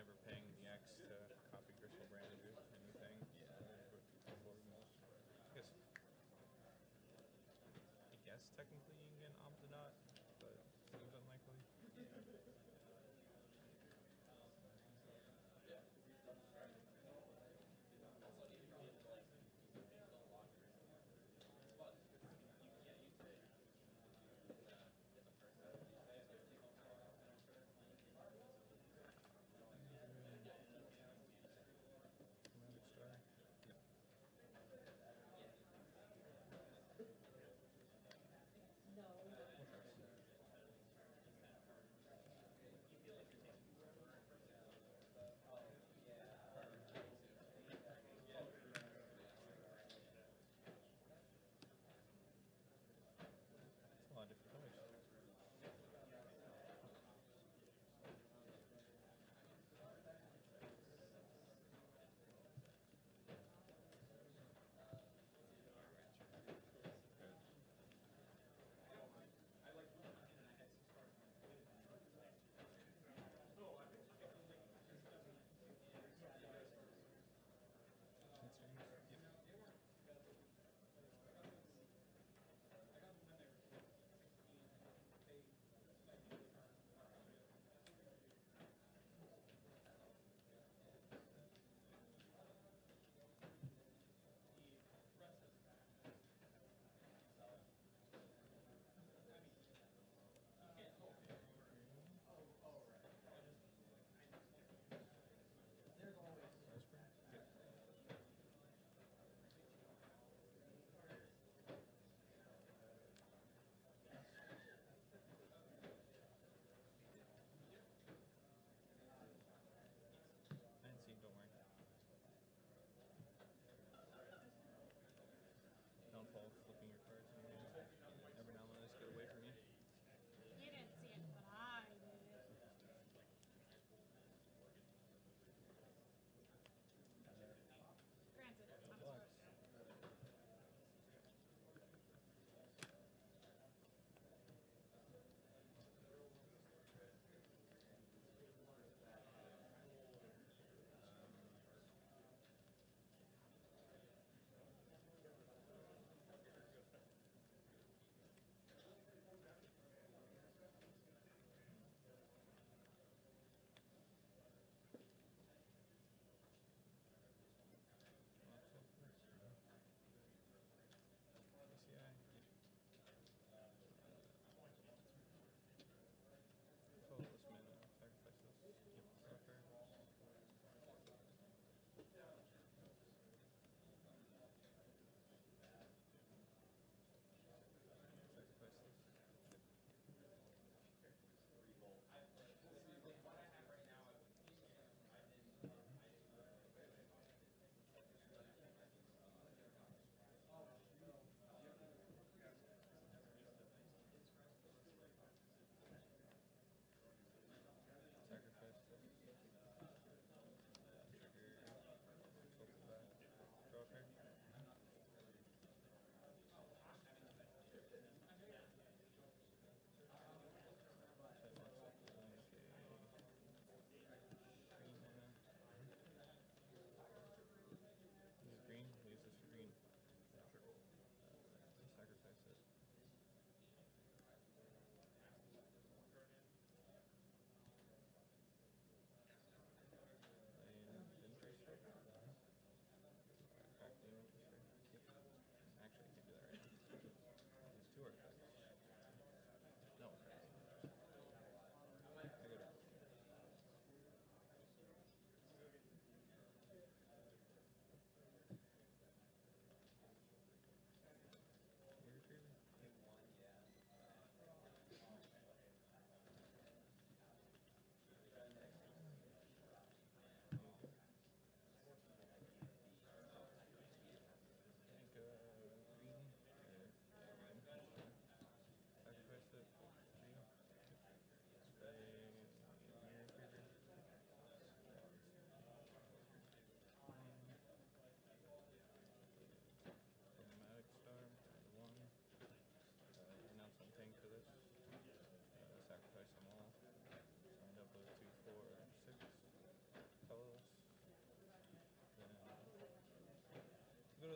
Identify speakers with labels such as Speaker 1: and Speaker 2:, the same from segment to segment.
Speaker 1: never paying the X to copy Crystal Brand or anything. I guess technically you can get an Omnidot, but it seems unlikely.
Speaker 2: No,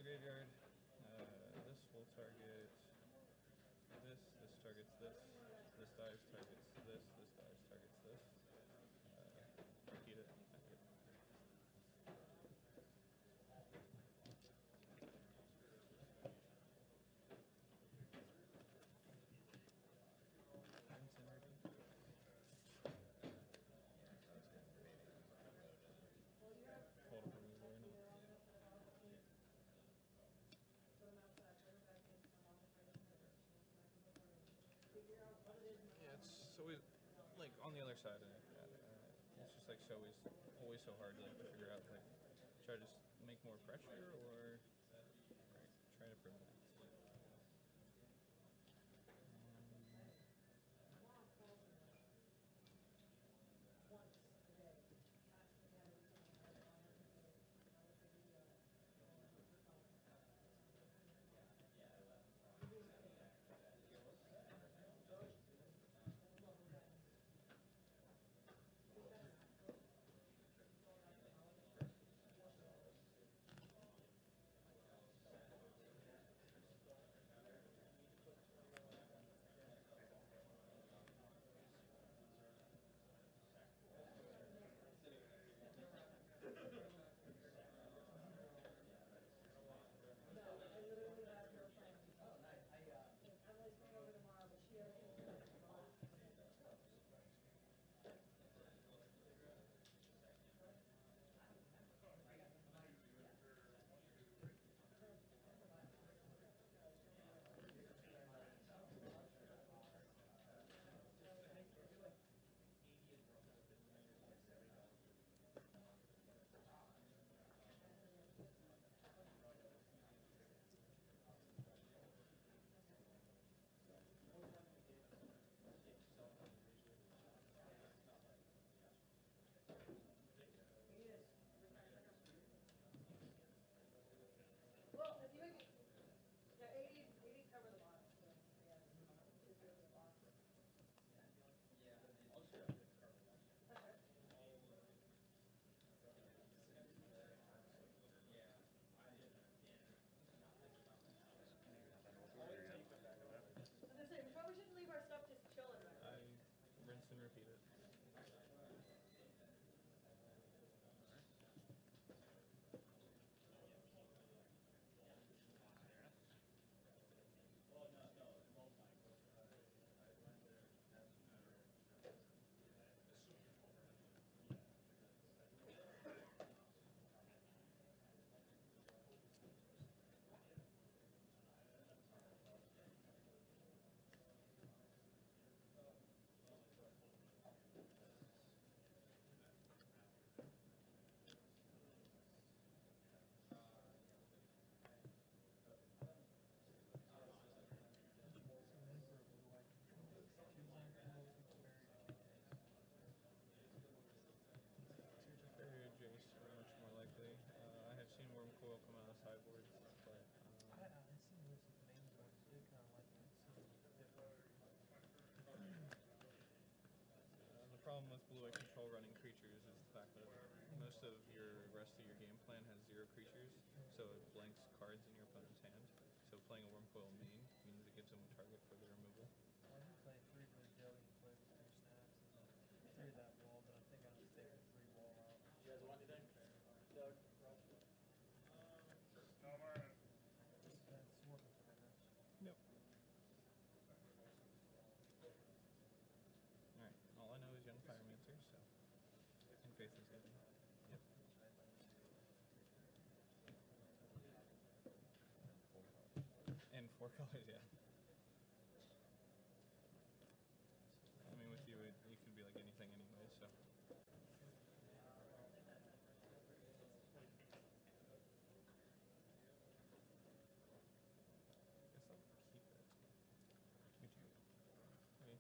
Speaker 1: the graveyard. This will target this. This targets this. This dies targets this. This dies targets this. Repeat it. Okay. Hold up removal or not. Yeah, it's always like on the other side of it. It's just like always so hard like to figure out like try to make more pressure or try to prevent. Rinse and repeat it. Geist are much more likely. I have seen Worm Coil come out of sideboards, but
Speaker 2: I've seen this with main boards. They kind of like it.
Speaker 1: The problem with blue-white control running creatures is the fact that most of your rest of your game plan has 0 creatures, so it blanks cards in your opponent's hand. So playing a Worm Coil main means it gives them a target for their removal.
Speaker 2: Well, I did play 3 for the jelly and play with 2 snaps and 3 that wall, but I think I'll just take the 3 wall out.
Speaker 3: You guys want anything? Doug?
Speaker 2: No, man. That's working for us.
Speaker 1: Yep. Alright, all I know is Young Pyromancer, so. And Faith is Gebing. Yep. And 4 colors, yeah. I mean, with you, you can be like anything anyway, so. Guess I'll keep it. Would you? Okay.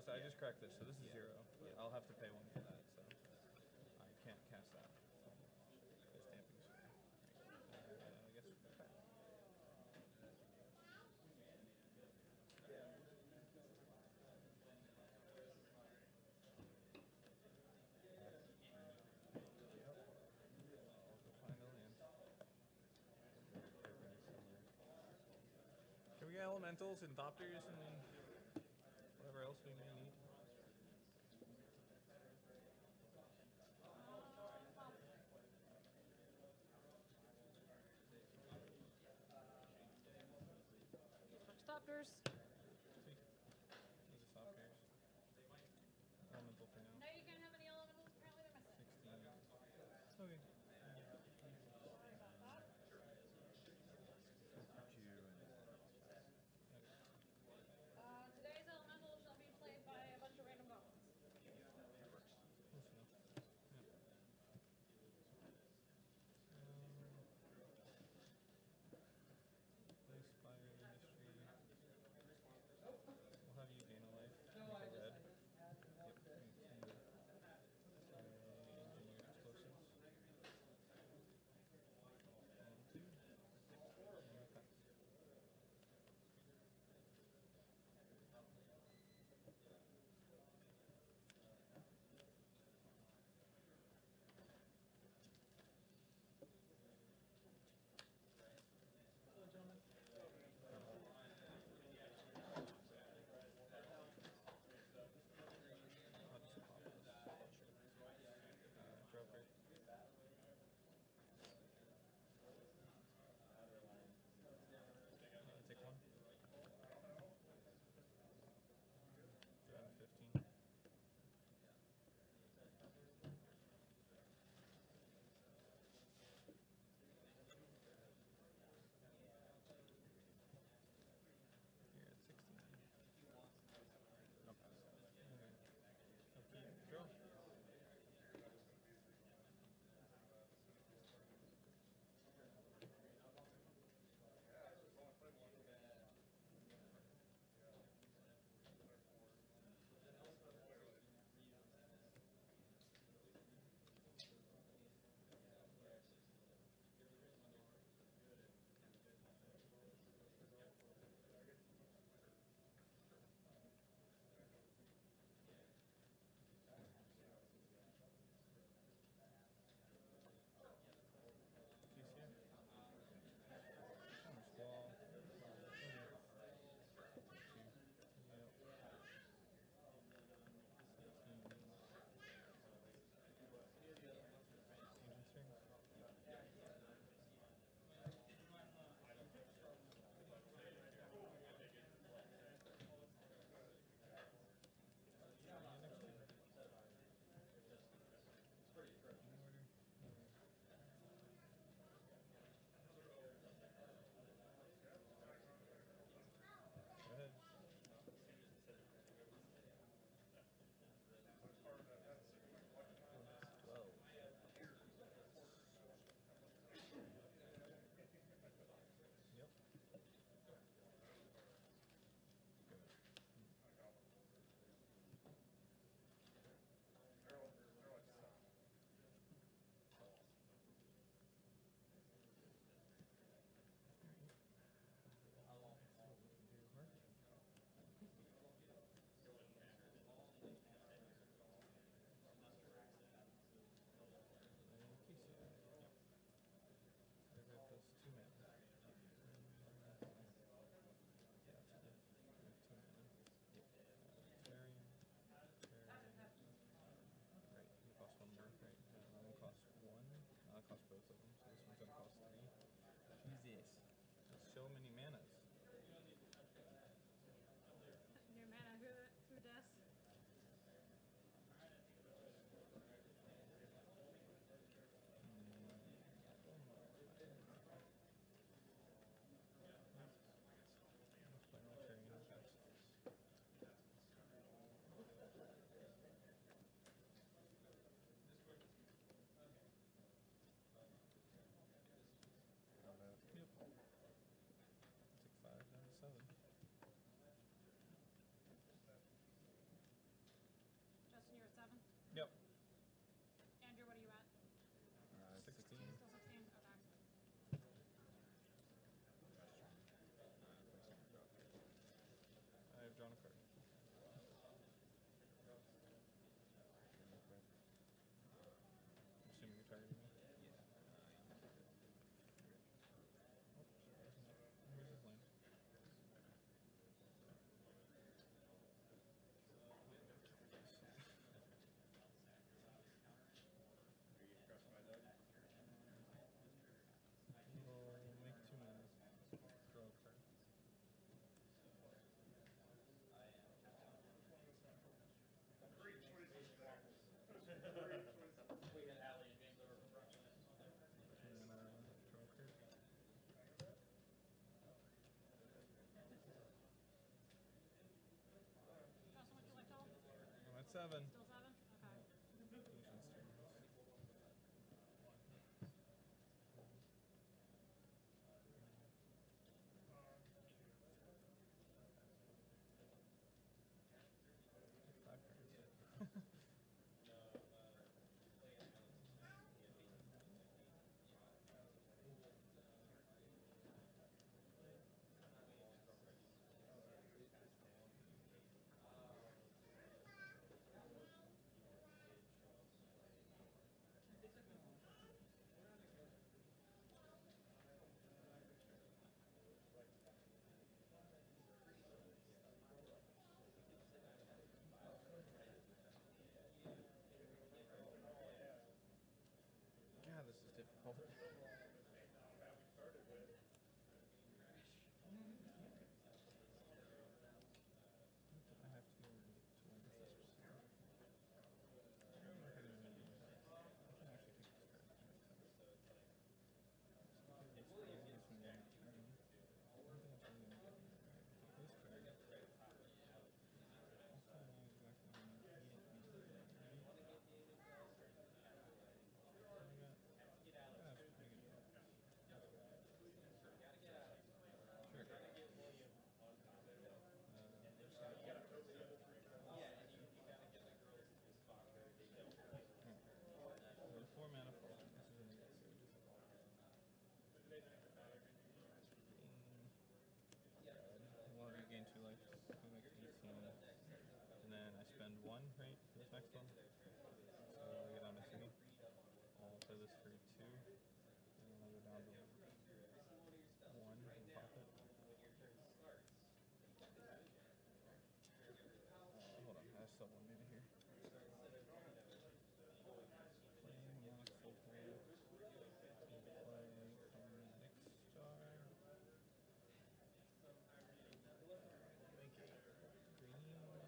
Speaker 1: So I just cracked this, so this is 0. But I'll have to pay 1 for that, so I can't cast that. The stamping sphere. I guess crack. Find a land. Can we get elementals and Thopters and whatever else we may need?
Speaker 4: Stoppers.
Speaker 1: Sweet. These are Thopters. Elemental for now.
Speaker 4: No, you can't have any elementals. Apparently they're missing.
Speaker 1: 16. Okay.
Speaker 4: Sorry about that. Today's elemental shall be played by a bunch of random goblins.
Speaker 1: Close enough. Yeah. Place fire industry. We'll have you gain a life. Make a red. Yep. Engineered explosives. 1, 2. And pass. I'll just pop this. Joker. Take 1. 15. You're at 16. Nope. Okay. Draw. KCI. Almost wall. Go ahead. 12. Yep. Good. Cost both of them, so this one's gonna cost 3. Jesus, that's so many manas.
Speaker 4: Your mana, who does?
Speaker 1: Yep.
Speaker 4: Andrew, what are you at?
Speaker 1: 16.
Speaker 4: Still 16? Okay.
Speaker 1: I've drawn a card. I'm assuming you're targeting me. Here's his land. We'll make 2 mana. Draw a card.
Speaker 3: We had Allie and James over for brunch.
Speaker 1: 2 mana. Draw a card.
Speaker 4: Justin, what'd you like total?
Speaker 1: I'm at 7.
Speaker 4: Still 7? Okay.
Speaker 1: Patience turns. Five cards. God, this is difficult. I have to win this specific. I'm not gonna win these. I can actually take this card. That makes sense. So this card is from one turn. I don't think that's really gonna get me there. Take this card. Also not exactly gonna get me there, right? That's pretty good. With a 4 mana fall, this is gonna get good. Well, you gain 2 life, go back to 18. And then I spend 1, right, for this next one. So I get down to 3. I'll play this for 2. And then I'll go down to 1 and pop it. Hold on, I still have 1 mana here. Playing Mox, I'll play Chromatic Star. Make it green mana.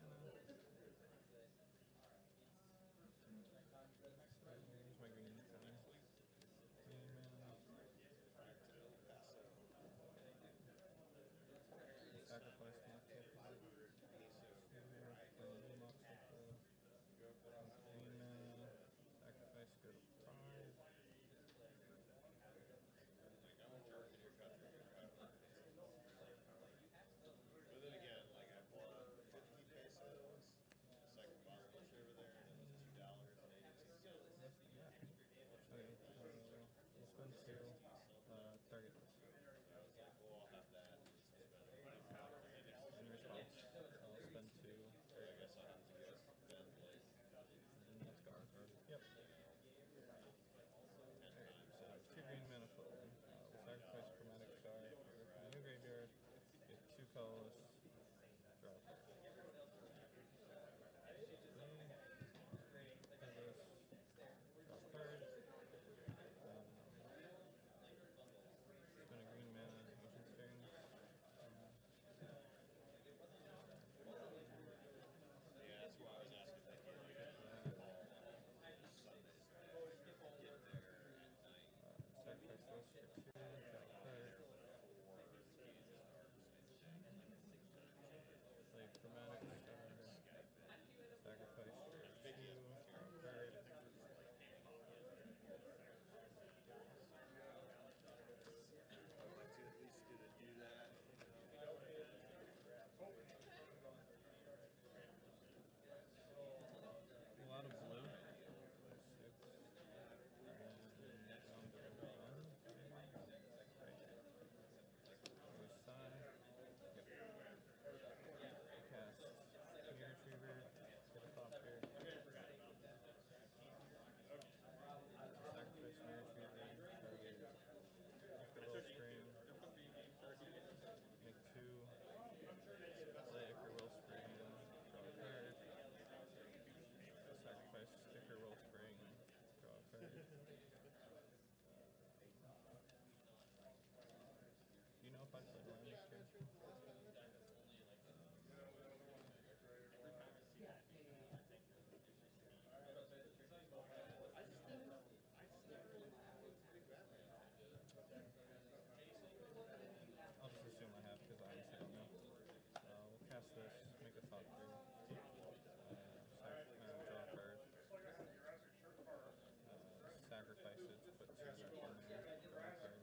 Speaker 1: So here's my green mana. Green mana. Sacrifice Mox, I'll play. Play Mox, I'll play. Green mana. Sacrifice, go to 5.
Speaker 5: But then again, like I bought 50 pesos, second bottle over there, and it was $2.82.
Speaker 1: Yeah. Okay, we'll spend 2. Target this.
Speaker 5: I was like, well, I'll have that.
Speaker 1: In response, I'll spend 2.
Speaker 5: Or I guess I'll have to guess then like
Speaker 1: And that's Gar card. Yep.
Speaker 5: 10 times.
Speaker 1: So 2 green mana flow. We'll sacrifice Chromatic Star for the new graveyard. Get 2 colorless. Draw a card. Play this. Draw a card. Spend a green mana. Ancient Springs.
Speaker 5: Yeah, that's why I was asking like you know, Sundays get there at night.
Speaker 1: Sacrifice this for 2. Draw a card. 5 foot land exchange. I'll just assume I have because I honestly don't know. We'll cast this, make a thought through. Draw a card. Sacrifice it, put 2 back in there. Draw a card.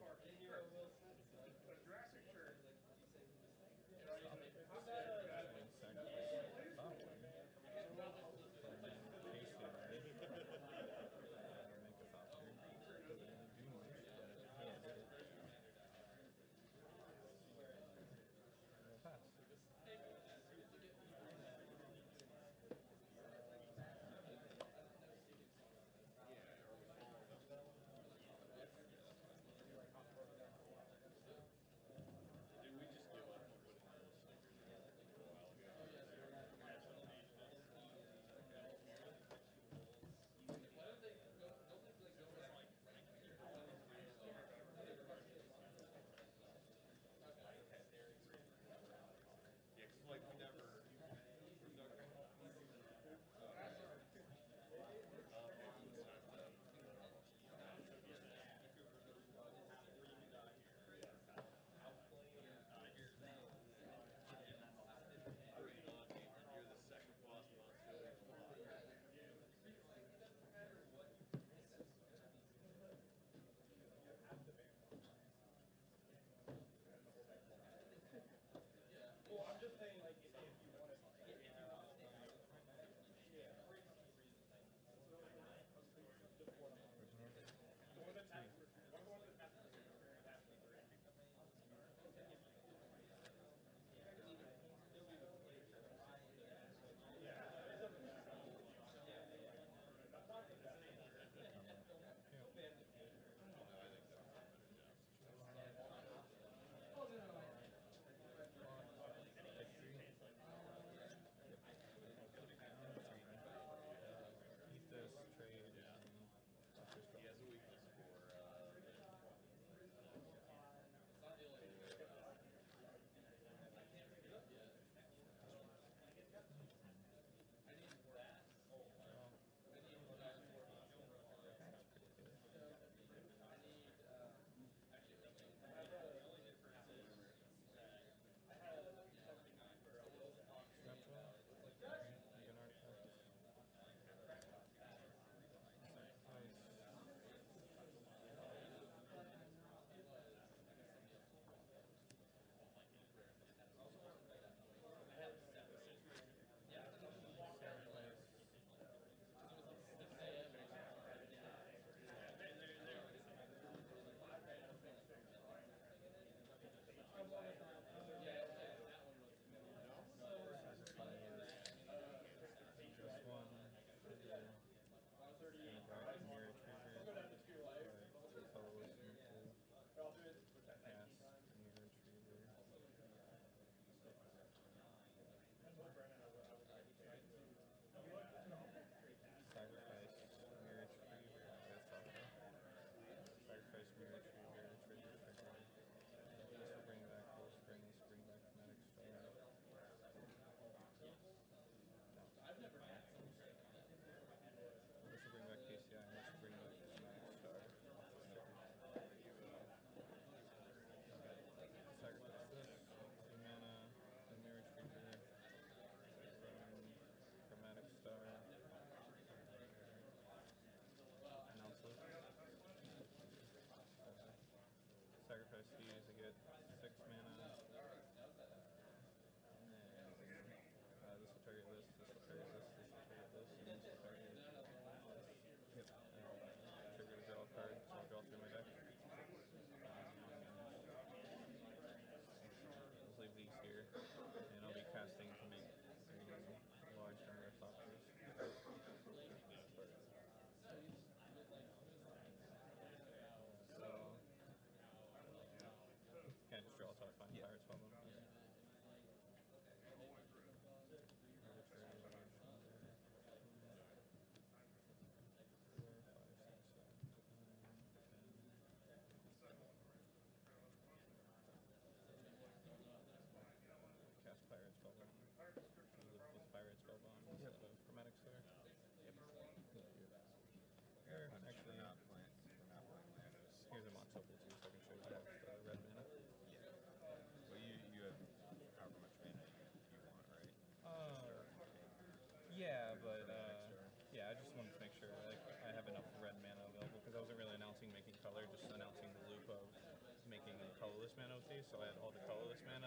Speaker 1: Sacrifice these, I get 6 mana. And then this will target this, this will target this, this will target this, and this will target this. Yep. Trigger to draw a card, so I'll draw through my deck. I'll leave these here, and I'll be casting to make a large number of thought trees. Can't just draw a top 5 pirates from them.
Speaker 5: We're not playing Lavos.
Speaker 1: Here's a Mox Opal too, so I can show you guys the red mana.
Speaker 5: Yeah. Well, you have however much mana you want, right?
Speaker 1: Yeah, but
Speaker 5: Next turn.
Speaker 1: yeah, I just wanted to make sure like I have enough red mana available because I wasn't really announcing making color, just announcing the loop of making colorless mana with these. So I had all the colorless mana